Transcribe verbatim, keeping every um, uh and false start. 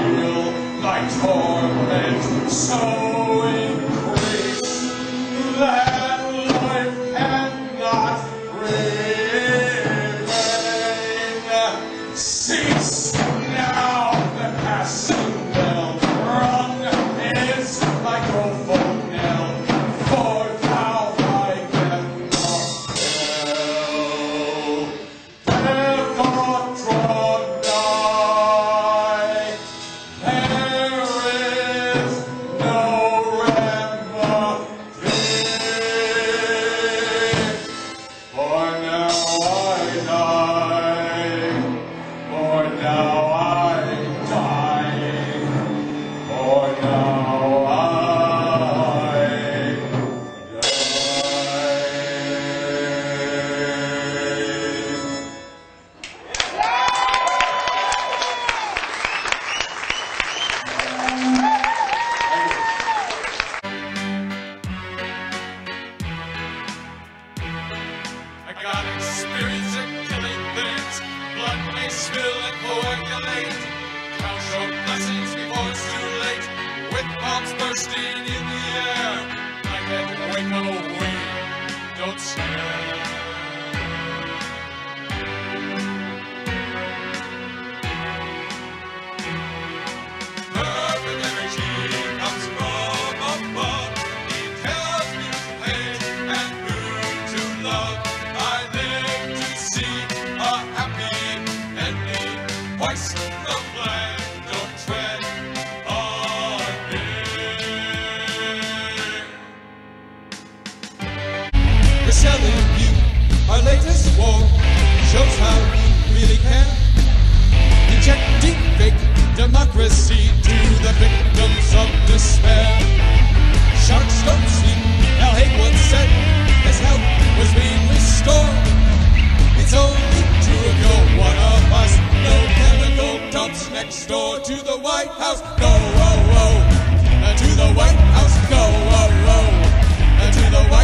feel my torment so increase that life cannot remain. Cease now, the passing bell rung is like a full knell, for now I cannot tell. Therefore draw nigh, there is no remedy, for now I die, for now I die, for now I I got experience at killing things. Blood may spill and coagulate. Count your blessings before it's too late. With bombs bursting in the air, I can wake away. Don't scare. Perfect energy comes from above. He tells me to hate and who to love. I live to see a happy ending. Hoist the flag, don't tread on me. We're selling you our latest war. Shows how we really care. Inject deep fake democracy to the victims of despair. Sharks don't sleep, Al Haig once said his health was being restored. It's only true if you're one of us. No chemical dumps next door to the White House. Go, oh, oh, uh, to the White House. Go, oh, oh, uh, to the White House.